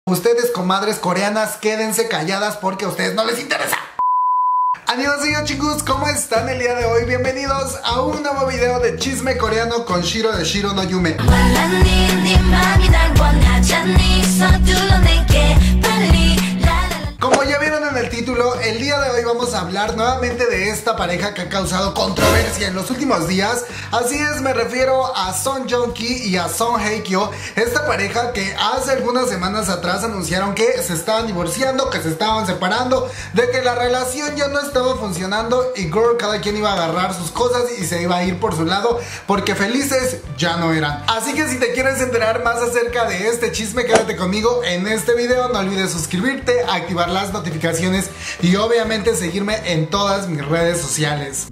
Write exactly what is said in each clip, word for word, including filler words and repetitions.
Ustedes, comadres coreanas, quédense calladas porque a ustedes no les interesa. Annyeonghaseyo chicos, ¿cómo están el día de hoy? Bienvenidos a un nuevo video de chisme coreano con Shiro de Shiro no Yume. Como ya vieron en el título, el día de hoy vamos a hablar nuevamente de esta pareja que ha causado controversia en los últimos días. Así es, me refiero a Song Joong-ki y a Song Hye-kyo. Esta pareja que hace algunas semanas atrás anunciaron que se estaban divorciando, que se estaban separando, de que la relación ya no estaba funcionando y girl, cada quien iba a agarrar sus cosas y se iba a ir por su lado porque felices ya no eran. Así que si te quieres enterar más acerca de este chisme, quédate conmigo en este video. No olvides suscribirte, activar las notificaciones y obviamente seguirme en todas mis redes sociales.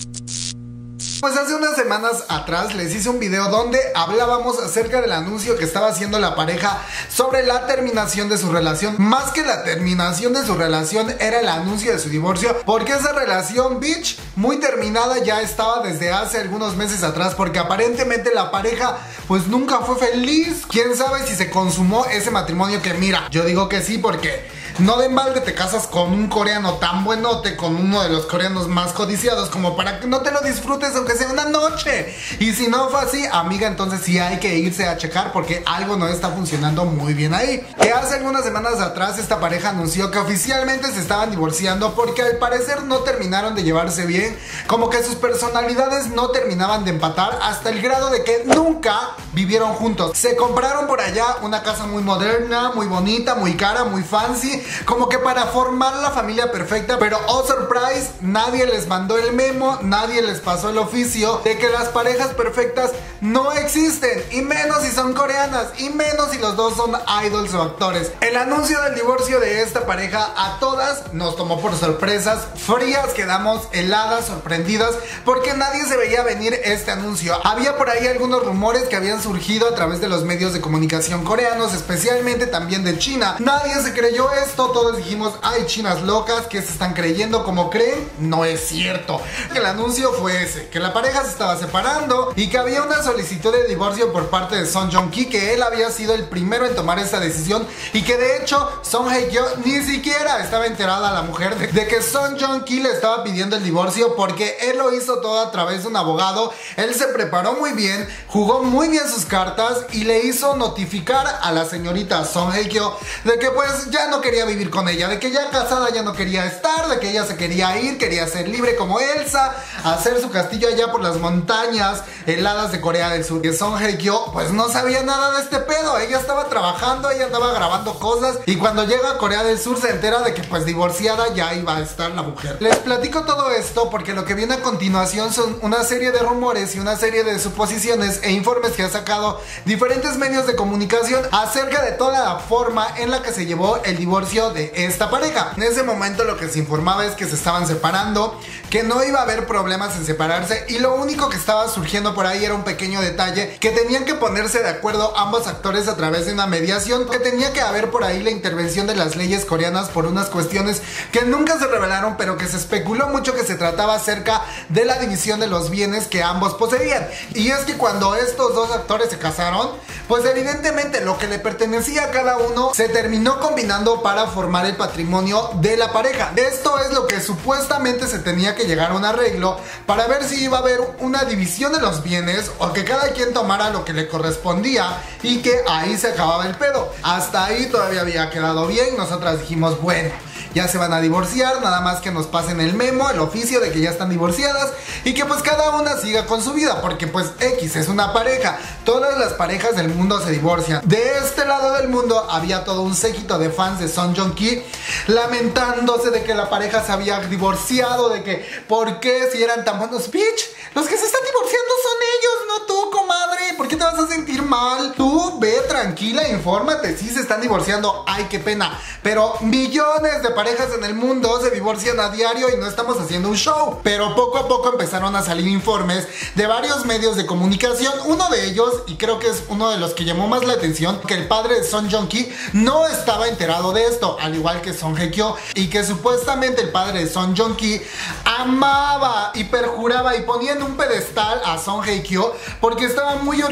Pues hace unas semanas atrás les hice un video donde hablábamos acerca del anuncio que estaba haciendo la pareja sobre la terminación de su relación. Más que la terminación de su relación, era el anuncio de su divorcio, porque esa relación, bitch, muy terminada ya estaba desde hace algunos meses atrás, porque aparentemente la pareja pues nunca fue feliz. Quién sabe si se consumó ese matrimonio, que mira, yo digo que sí, porque no de embalde te casas con un coreano tan buenote, con uno de los coreanos más codiciados, como para que no te lo disfrutes aunque sea una noche. Y si no fue así, amiga, entonces sí hay que irse a checar porque algo no está funcionando muy bien ahí. Que hace algunas semanas atrás esta pareja anunció que oficialmente se estaban divorciando porque al parecer no terminaron de llevarse bien, como que sus personalidades no terminaban de empatar, hasta el grado de que nunca vivieron juntos. Se compraron por allá una casa muy moderna, muy bonita, muy cara, muy fancy, como que para formar la familia perfecta, pero oh surprise, nadie les mandó el memo, nadie les pasó el oficio de que las parejas perfectas no existen, y menos si son coreanas, y menos si los dos son idols o actores. El anuncio del divorcio de esta pareja a todas nos tomó por sorpresas, frías quedamos, heladas, sorprendidas, porque nadie se veía venir este anuncio. Había por ahí algunos rumores que habían surgido a través de los medios de comunicación coreanos, especialmente también de China. Nadie se creyó esto. Todos dijimos, ay, chinas locas, que se están creyendo como creen. No es cierto. Que el anuncio fue ese, que la pareja se estaba separando y que había una solicitud de divorcio por parte de Song Joong-ki, que él había sido el primero en tomar esta decisión, y que de hecho Song Hye-kyo ni siquiera estaba enterada, la mujer, de, de que Song Joong-ki le estaba pidiendo el divorcio, porque él lo hizo todo a través de un abogado. Él se preparó muy bien, jugó muy bien sus cartas y le hizo notificar a la señorita Song Hye-kyo de que pues ya no quería vivir con ella, de que ya casada ya no quería estar, de que ella se quería ir, quería ser libre como Elsa, hacer su castillo allá por las montañas heladas de Corea del Sur. Que Song Hye-kyo pues no sabía nada de este pedo, ella estaba trabajando, ella andaba grabando cosas, y cuando llega a Corea del Sur se entera de que pues divorciada ya iba a estar la mujer. Les platico todo esto porque lo que viene a continuación son una serie de rumores y una serie de suposiciones e informes que ha sacado diferentes medios de comunicación acerca de toda la forma en la que se llevó el divorcio de esta pareja. En ese momento lo que se informaba es que se estaban separando, que no iba a haber problemas en separarse, y lo único que estaba surgiendo por ahí era un pequeño detalle, que tenían que ponerse de acuerdo ambos actores a través de una mediación, que tenía que haber por ahí la intervención de las leyes coreanas por unas cuestiones que nunca se revelaron, pero que se especuló mucho que se trataba acerca de la división de los bienes que ambos poseían. Y es que cuando estos dos actores se casaron, pues evidentemente lo que le pertenecía a cada uno se terminó combinando para formar el patrimonio de la pareja. Esto es lo que supuestamente se tenía que llegar a un arreglo para ver si iba a haber una división de los bienes, o que cada quien tomara lo que le correspondía y que ahí se acababa el pedo. Hasta ahí todavía había quedado bien. Nosotras dijimos, bueno, ya se van a divorciar, nada más que nos pasen el memo, el oficio de que ya están divorciadas, y que pues cada una siga con su vida, porque pues X es una pareja, todas las parejas del mundo se divorcian. De este lado del mundo había todo un séquito de fans de Song Joong-ki lamentándose de que la pareja se había divorciado, de que por qué si eran tan buenos. Bitch, los que se están divorciando son ellos, no tú, comadre. ¿Por qué te vas a sentir mal? Tú ve tranquila, infórmate. Sí se están divorciando, ay, qué pena, pero millones de parejas en el mundo se divorcian a diario y no estamos haciendo un show. Pero poco a poco empezaron a salir informes de varios medios de comunicación. Uno de ellos, y creo que es uno de los que llamó más la atención, que el padre de Song Joong-ki no estaba enterado de esto, al igual que Song Hye-kyo, y que supuestamente el padre de Song Joong-ki amaba y perjuraba y ponía en un pedestal a Song Hye-kyo porque estaba muy orgulloso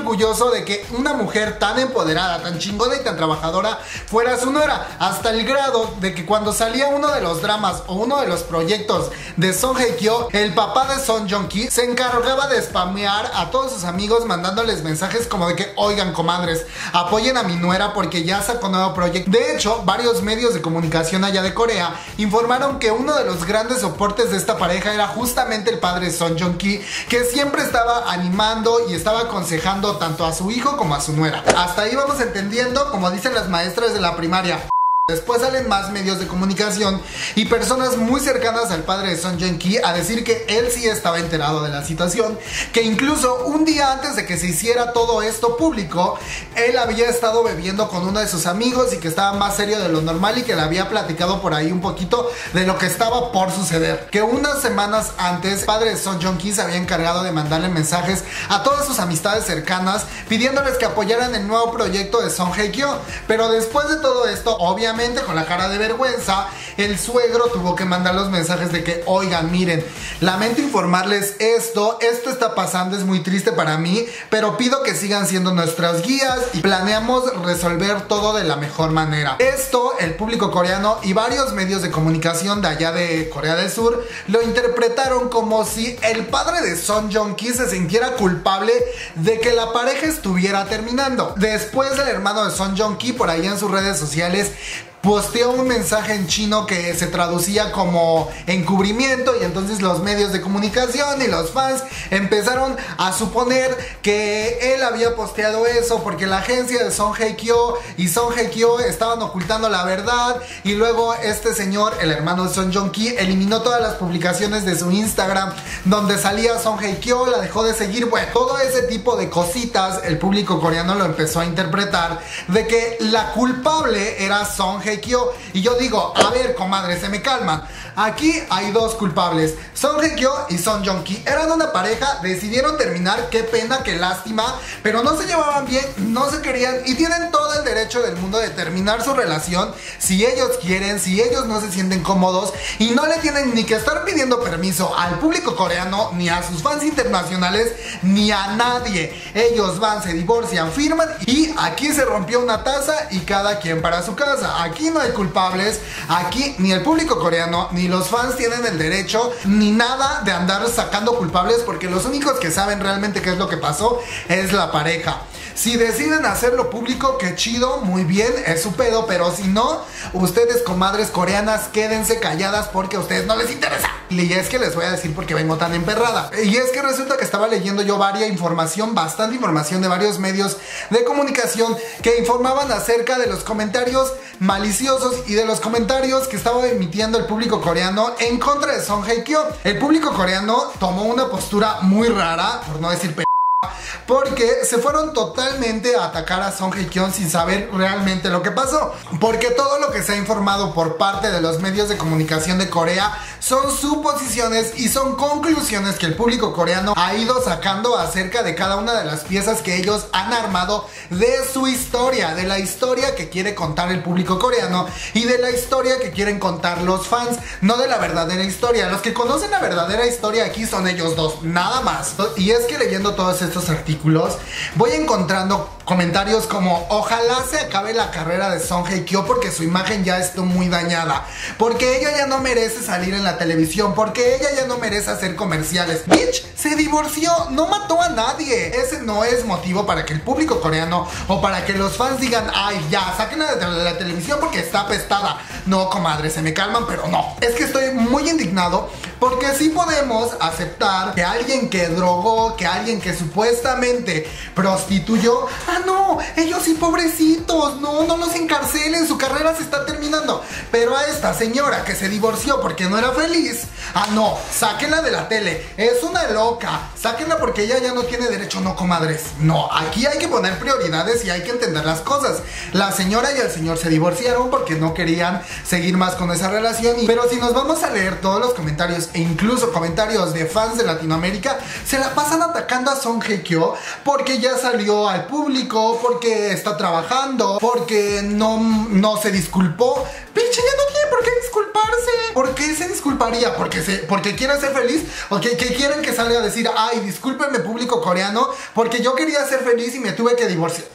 orgulloso de que una mujer tan empoderada, tan chingona y tan trabajadora fuera su nuera, hasta el grado de que cuando salía uno de los dramas o uno de los proyectos de Song Hye Kyo, el papá de Son Joong Ki se encargaba de spamear a todos sus amigos mandándoles mensajes como de que, oigan comadres, apoyen a mi nuera porque ya sacó nuevo proyecto. De hecho, varios medios de comunicación allá de Corea informaron que uno de los grandes soportes de esta pareja era justamente el padre Son Joong Ki, que siempre estaba animando y estaba aconsejando tanto a su hijo como a su nuera. Hasta ahí vamos entendiendo, como dicen las maestras de la primaria. Después salen más medios de comunicación y personas muy cercanas al padre de Son Joong Ki a decir que él sí estaba enterado de la situación, que incluso un día antes de que se hiciera todo esto público, él había estado bebiendo con uno de sus amigos y que estaba más serio de lo normal y que le había platicado por ahí un poquito de lo que estaba por suceder. Que unas semanas antes, el padre de Son Joong Ki se había encargado de mandarle mensajes a todas sus amistades cercanas pidiéndoles que apoyaran el nuevo proyecto de Song Hye Kyo. Pero después de todo esto, obviamente con la cara de vergüenza, el suegro tuvo que mandar los mensajes de que, oigan, miren, lamento informarles esto, esto está pasando, es muy triste para mí, pero pido que sigan siendo nuestras guías y planeamos resolver todo de la mejor manera. Esto, el público coreano y varios medios de comunicación de allá de Corea del Sur lo interpretaron como si el padre de Son Joong Ki se sintiera culpable de que la pareja estuviera terminando. Después, el hermano de Son Joong Ki por ahí en sus redes sociales posteó un mensaje en chino que se traducía como encubrimiento, y entonces los medios de comunicación y los fans empezaron a suponer que él había posteado eso porque la agencia de Song Hye Kyo y Song Hye Kyo estaban ocultando la verdad, y luego este señor, el hermano de Son Joong Ki, eliminó todas las publicaciones de su Instagram donde salía Song Hye Kyo, la dejó de seguir. Bueno, todo ese tipo de cositas el público coreano lo empezó a interpretar de que la culpable era Song Hye Kyo. Y yo digo, a ver comadre, se me calman. Aquí hay dos culpables, Song Hye Kyo y Son Joong Ki. Eran una pareja, decidieron terminar, qué pena, qué lástima, pero no se llevaban bien, no se querían y tienen todo el derecho del mundo de terminar su relación si ellos quieren, si ellos no se sienten cómodos, y no le tienen ni que estar pidiendo permiso al público coreano, ni a sus fans internacionales, ni a nadie. Ellos van, se divorcian, firman y aquí se rompió una taza y cada quien para su casa. Aquí no hay culpables, aquí ni el público coreano ni los fans tienen el derecho ni nada de andar sacando culpables, porque los únicos que saben realmente qué es lo que pasó es la pareja. Si deciden hacerlo público, qué chido, muy bien, es su pedo, pero si no, ustedes comadres coreanas quédense calladas porque a ustedes no les interesa. Y es que les voy a decir por qué vengo tan emperrada. Y es que resulta que estaba leyendo yo varias información, bastante información de varios medios de comunicación que informaban acerca de los comentarios maliciosos y de los comentarios que estaba emitiendo el público coreano en contra de Song Hye Kyo. El público coreano tomó una postura muy rara, por no decir p***, porque se fueron totalmente a atacar a Song Hye Kyo sin saber realmente lo que pasó. Porque todo lo que se ha informado por parte de los medios de comunicación de Corea son suposiciones y son conclusiones que el público coreano ha ido sacando acerca de cada una de las piezas que ellos han armado de su historia, de la historia que quiere contar el público coreano y de la historia que quieren contar los fans, no de la verdadera historia. Los que conocen la verdadera historia aquí son ellos dos, nada más. Y es que leyendo todos estos artículos voy encontrando comentarios como: ojalá se acabe la carrera de Song Hye Kyo porque su imagen ya está muy dañada, porque ella ya no merece salir en la televisión, porque ella ya no merece hacer comerciales. Bitch, se divorció, no mató a nadie. Ese no es motivo para que el público coreano o para que los fans digan: ay, ya, sáquenla de la televisión porque está apestada. No, comadre, se me calman, pero no. Es que estoy muy indignado porque sí podemos aceptar que alguien que drogó, que alguien que supuestamente prostituyó, ah no, ellos sí pobrecitos, no, no los encarcelen, su carrera se está terminando. Pero a esta señora que se divorció porque no era feliz, ah no, sáquenla de la tele, es una loca, sáquenla porque ella ya no tiene derecho. No, comadres, no, aquí hay que poner prioridades y hay que entender las cosas. La señora y el señor se divorciaron porque no querían seguir más con esa relación, y, pero si nos vamos a leer todos los comentarios e incluso comentarios de fans de Latinoamérica, se la pasan atacando a Song Hye Kyo porque ya salió al público, porque está trabajando, porque no, no se disculpó. Pinche, ya no tiene por qué disculparse. ¿Por qué se disculparía? ¿Porque, se, porque quiere ser feliz? ¿O que, que quieren que salga a decir, ay, discúlpenme público coreano, porque yo quería ser feliz y me tuve que divorciar?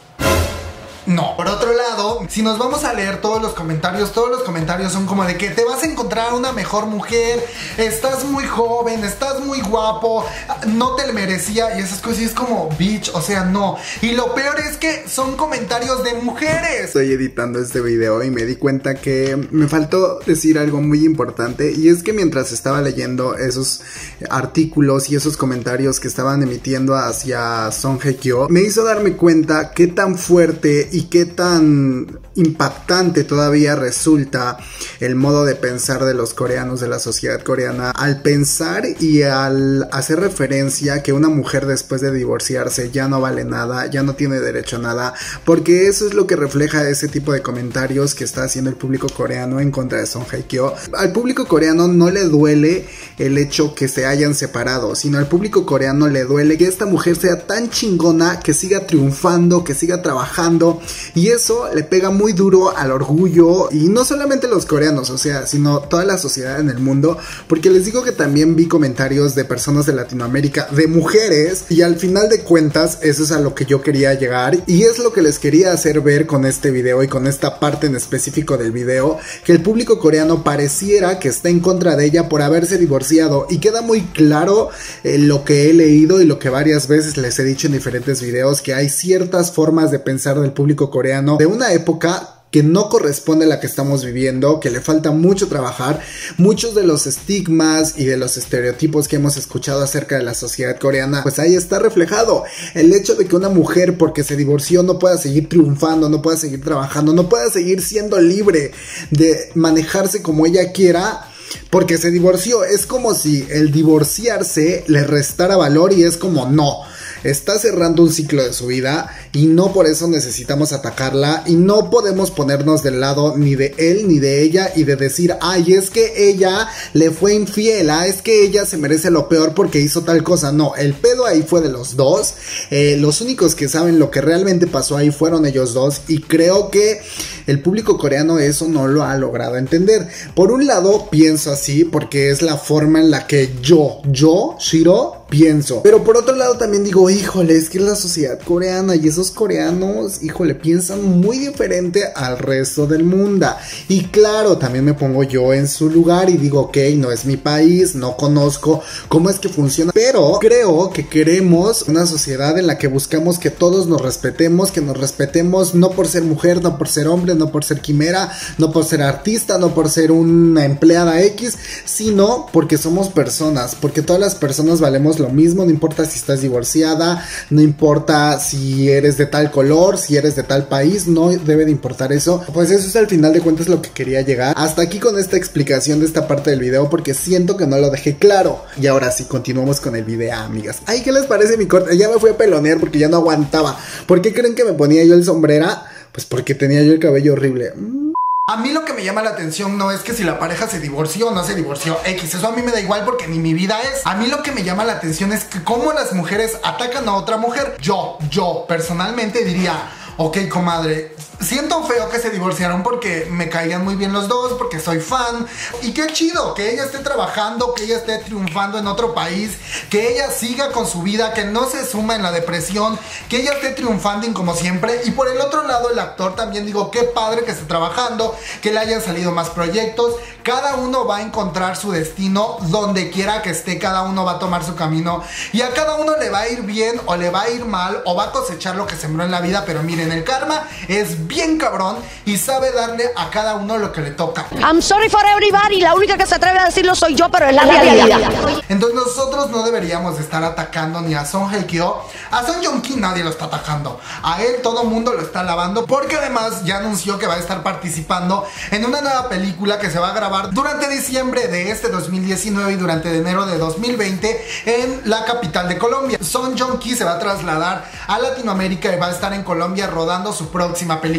No. Por otro lado, si nos vamos a leer todos los comentarios, todos los comentarios son como de que te vas a encontrar una mejor mujer, estás muy joven, estás muy guapo, no te lo merecía y esas cosas. Y es como, bitch, o sea, no. Y lo peor es que son comentarios de mujeres. Estoy editando este video y me di cuenta que me faltó decir algo muy importante, y es que mientras estaba leyendo esos artículos y esos comentarios que estaban emitiendo hacia Song Hye Kyo, me hizo darme cuenta qué tan fuerte y qué tan impactante todavía resulta el modo de pensar de los coreanos, de la sociedad coreana, al pensar y al hacer referencia que una mujer después de divorciarse ya no vale nada, ya no tiene derecho a nada, porque eso es lo que refleja ese tipo de comentarios que está haciendo el público coreano en contra de Song Hye Kyo. Al público coreano no le duele el hecho que se hayan separado, sino al público coreano le duele que esta mujer sea tan chingona, que siga triunfando, que siga trabajando. Y eso le pega muy duro al orgullo, y no solamente los coreanos, o sea, sino toda la sociedad en el mundo, porque les digo que también vi comentarios de personas de Latinoamérica, de mujeres, y al final de cuentas eso es a lo que yo quería llegar, y es lo que les quería hacer ver con este video y con esta parte en específico del video, que el público coreano pareciera que está en contra de ella por haberse divorciado, y queda muy claro eh, lo que he leído y lo que varias veces les he dicho en diferentes videos, que hay ciertas formas de pensar del público coreano de una época que no corresponde a la que estamos viviendo, que le falta mucho trabajar. Muchos de los estigmas y de los estereotipos que hemos escuchado acerca de la sociedad coreana, pues ahí está reflejado. El hecho de que una mujer, porque se divorció, no pueda seguir triunfando, no pueda seguir trabajando, no pueda seguir siendo libre de manejarse como ella quiera, porque se divorció. Es como si el divorciarse le restara valor, y es como, no, está cerrando un ciclo de su vida y no por eso necesitamos atacarla, y no podemos ponernos del lado ni de él ni de ella y de decir, ay, es que ella le fue infiel, ah, es que ella se merece lo peor porque hizo tal cosa. No, el pedo ahí fue de los dos. Eh, los únicos que saben lo que realmente pasó ahí fueron ellos dos, y creo que el público coreano eso no lo ha logrado entender. Por un lado pienso así porque es la forma en la que yo, yo, Shiro, pienso. Pero por otro lado también digo, híjole, es que es la sociedad coreana, y esos coreanos, híjole, piensan muy diferente al resto del mundo. Y claro, también me pongo yo en su lugar y digo, ok, no es mi país, no conozco cómo es que funciona, pero creo que queremos una sociedad en la que buscamos que todos nos respetemos, que nos respetemos no por ser mujer, no por ser hombre, no por ser quimera, no por ser artista, no por ser una empleada X, sino porque somos personas, porque todas las personas valemos lo mismo, no importa si estás divorciada, no importa si eres de tal color, si eres de tal país, no debe de importar eso. Pues eso es al final de cuentas lo que quería llegar. Hasta aquí con esta explicación de esta parte del video, porque siento que no lo dejé claro. Y ahora sí, continuamos con el video, amigas. Ay, ¿qué les parece mi corte? Ya me fui a pelonear porque ya no aguantaba. ¿Por qué creen que me ponía yo el sombrera? Pues porque tenía yo el cabello horrible. Mm. A mí lo que me llama la atención no es que si la pareja se divorció o no se divorció, X, eso a mí me da igual porque ni mi vida es. A mí lo que me llama la atención es que cómo las mujeres atacan a otra mujer. Yo, yo personalmente diría, ok, comadre, siento feo que se divorciaron porque me caían muy bien los dos, porque soy fan. Y qué chido que ella esté trabajando, que ella esté triunfando en otro país, que ella siga con su vida, que no se suma en la depresión, que ella esté triunfando como siempre. Y por el otro lado, el actor también digo, qué padre que esté trabajando, que le hayan salido más proyectos. Cada uno va a encontrar su destino donde quiera que esté, cada uno va a tomar su camino. Y a cada uno le va a ir bien o le va a ir mal, o va a cosechar lo que sembró en la vida. Pero miren, el karma es bien cabrón y sabe darle a cada uno lo que le toca. I'm sorry for everybody, la única que se atreve a decirlo soy yo, pero es la realidad. Entonces nosotros no deberíamos estar atacando ni a Song Hye Kyo. A Song Joong Ki nadie lo está atacando. A él todo mundo lo está alabando, porque además ya anunció que va a estar participando en una nueva película que se va a grabar durante diciembre de este dos mil diecinueve y durante enero de dos mil veinte en la capital de Colombia. Song Joong Ki se va a trasladar a Latinoamérica y va a estar en Colombia rodando su próxima película.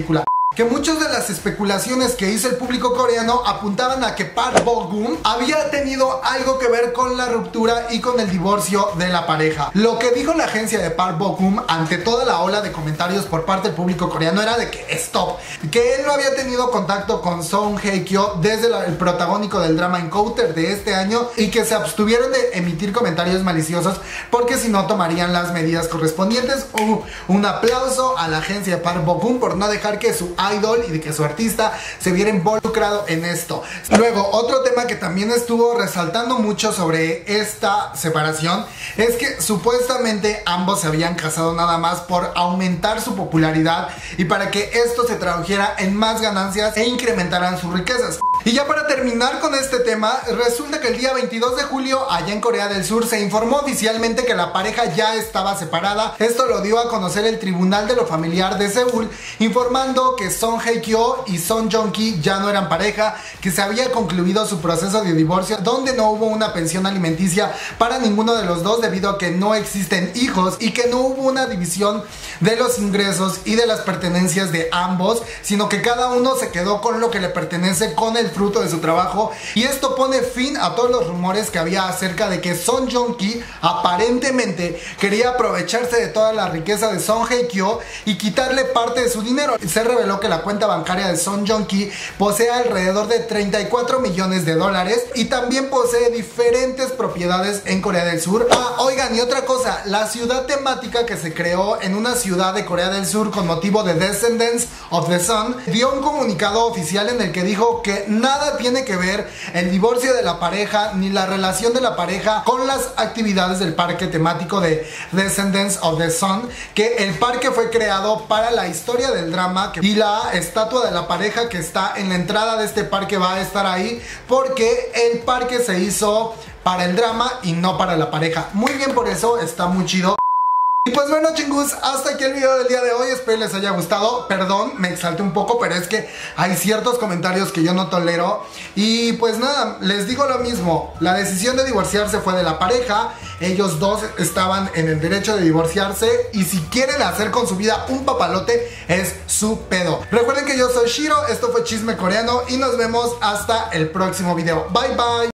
que muchas de las especulaciones que hizo el público coreano apuntaban a que Park Bo-gum había tenido algo que ver con la ruptura y con el divorcio de la pareja. Lo que dijo la agencia de Park Bo-gum ante toda la ola de comentarios por parte del público coreano era de que stop, que él no había tenido contacto con Song Hye-kyo desde la, el protagónico del drama Encounter de este año, y que se abstuvieron de emitir comentarios maliciosos porque si no tomarían las medidas correspondientes. Uh, un aplauso a la agencia de Park Bo-gum por no dejar que su idol y de que su artista se viera involucrado en esto. Luego, otro tema que también estuvo resaltando mucho sobre esta separación es que supuestamente ambos se habían casado nada más por aumentar su popularidad y para que esto se tradujera en más ganancias e incrementaran sus riquezas. Y ya para terminar con este tema, resulta que el día veintidós de julio allá en Corea del Sur se informó oficialmente que la pareja ya estaba separada. Esto lo dio a conocer el Tribunal de lo Familiar de Seúl, informando que Song Hye-kyo y Son Joong-ki ya no eran pareja, que se había concluido su proceso de divorcio, donde no hubo una pensión alimenticia para ninguno de los dos debido a que no existen hijos, y que no hubo una división de los ingresos y de las pertenencias de ambos, sino que cada uno se quedó con lo que le pertenece, con el fruto de su trabajo. Y esto pone fin a todos los rumores que había acerca de que Son Joong-ki aparentemente quería aprovecharse de toda la riqueza de Song Hye-kyo y quitarle parte de su dinero. Se reveló que la cuenta bancaria de Son Joong-ki posee alrededor de treinta y cuatro millones de dólares y también posee diferentes propiedades en Corea del Sur. Ah, oigan, y otra cosa, la ciudad temática que se creó en una ciudad de Corea del Sur con motivo de Descendants of the Sun dio un comunicado oficial en el que dijo que nada tiene que ver el divorcio de la pareja ni la relación de la pareja con las actividades del parque temático de Descendants of the Sun, que el parque fue creado para la historia del drama, y la estatua de la pareja que está en la entrada de este parque va a estar ahí porque el parque se hizo para el drama y no para la pareja. Muy bien por eso, está muy chido. Y pues bueno, chingus, hasta aquí el video del día de hoy. Espero les haya gustado. Perdón, me exalté un poco, pero es que hay ciertos comentarios que yo no tolero. Y pues nada, les digo lo mismo. La decisión de divorciarse fue de la pareja. Ellos dos estaban en el derecho de divorciarse, y si quieren hacer con su vida un papalote, es su pedo. Recuerden que yo soy Shiro, esto fue Chisme Coreano y nos vemos hasta el próximo video. Bye bye.